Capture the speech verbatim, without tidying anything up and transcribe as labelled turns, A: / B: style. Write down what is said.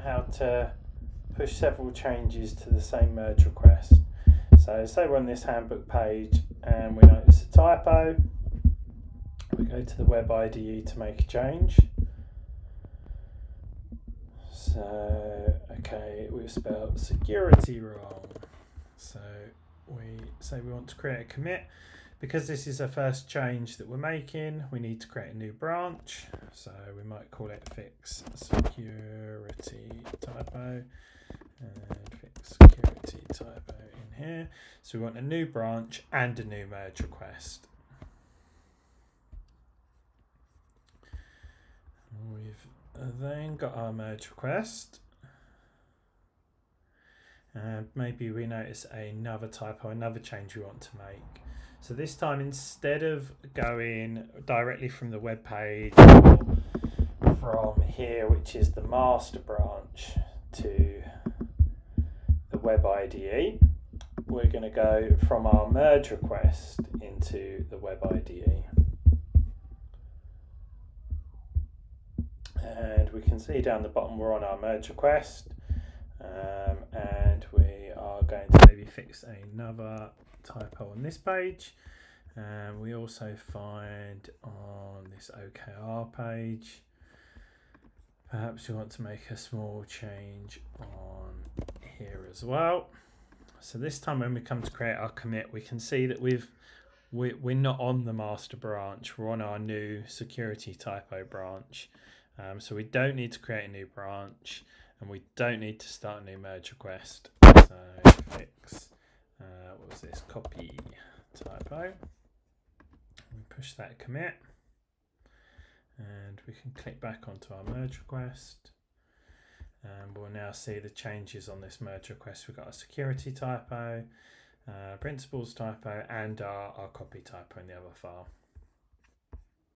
A: how to push several changes to the same merge request. So say we're on this handbook page and we notice a typo. We go to the WebIDE to make a change. So, okay, we've spelled security wrong. So we say we want to create a commit. Because this is our first change that we're making, we need to create a new branch. So we might call it fix security typo and fix security typo in here. So we want a new branch and a new merge request. We've then got our merge request. And maybe we notice another typo, another change we want to make. So this time, instead of going directly from the web page or from here, which is the master branch, to the WebIDE, we're going to go from our merge request into the WebIDE. And we can see down the bottom we're on our merge request, um, and we are going to maybe fix another typo on this page. And we also find on this O K R page, perhaps we want to make a small change on here as well. So this time when we come to create our commit, we can see that we've we, we're not on the master branch, we're on our new security typo branch. Um, so we don't need to create a new branch and we don't need to start a new merge request. So fix Uh, what was this? Copy typo. We push that commit, and we can click back onto our merge request, and we'll now see the changes on this merge request. We've got a security typo, uh, principles typo, and our, our copy typo in the other file.